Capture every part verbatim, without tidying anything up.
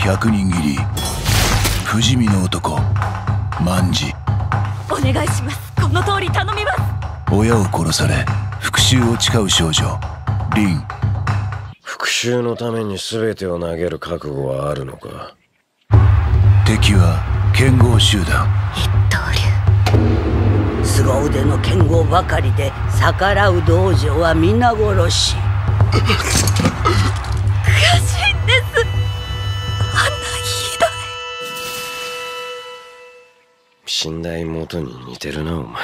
百人斬り不死身の男万次。 お願いします。この通り頼みます。 親を殺され復讐を誓う少女凛。 復讐のために全てを投げる覚悟はあるのか。 敵は剣豪集団一刀流。 凄腕の剣豪ばかりで逆らう道場は皆殺し。 悔しいんです。あんなひどい。 死んだ妹に似てるなお前。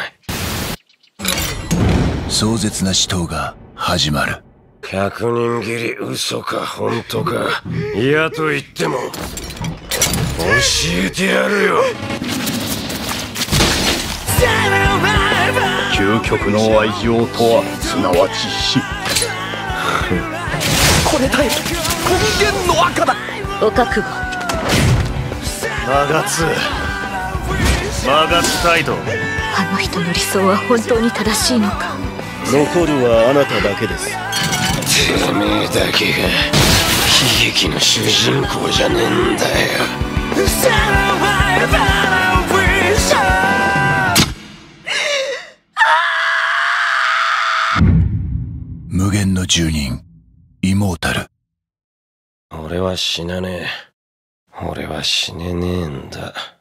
壮絶な死闘が始まる。 百人斬り嘘か本当か嫌と言っても教えてやるよ。 究極の愛情とはすなわち死。 これだよ根源の赤だ。 お覚悟。 マガツマガツタイド。 あの人の理想は本当に正しいのか。 残るはあなただけです。 てめえだけが悲劇の主人公じゃねえんだよ。 無限の住人イモータル。 俺は死なねえ。俺は死ねねえんだ。